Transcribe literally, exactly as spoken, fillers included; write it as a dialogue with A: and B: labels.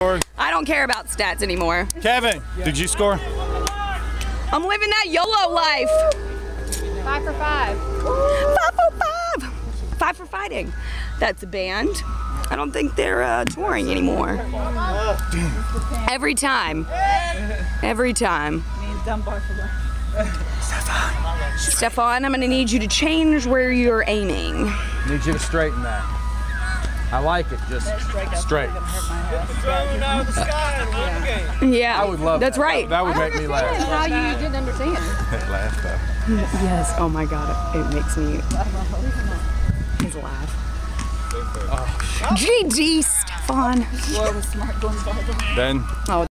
A: I don't care about stats anymore.
B: Kevin, did you score?
A: I'm living that YOLO life.
C: Five for five.
A: Five for five. Five for fighting. That's a band. I don't think they're uh, touring anymore. Every time. Every time. Stephan. Stephan, I'm gonna need you to change where you're aiming.
B: Need you to straighten that. I like it, just straight.
A: Yeah,
B: I would love
A: that's
B: that.
A: right.
B: That would make me laugh.
C: How you didn't understand?
B: Laugh though.
A: Yes, oh my God, it makes me, his laugh. Oh, G G, Stephan.
B: Then.
A: Oh.